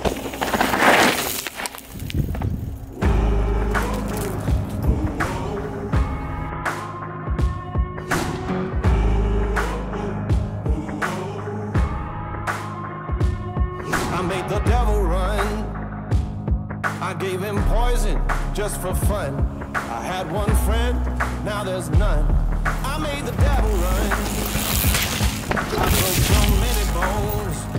I made the devil run. I gave him poison just for fun. I had one friend, now there's none. I made the devil run. I broke so many bones.